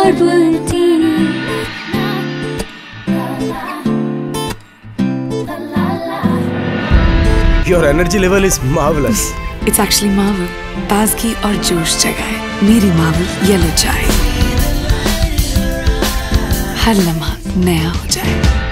bubble tea. Your energy level is marvelous. It's actually Marvel. ताजगी और जोश जगाए मेरी Marvel येलो चाय, हर लम्हा नया हो जाए।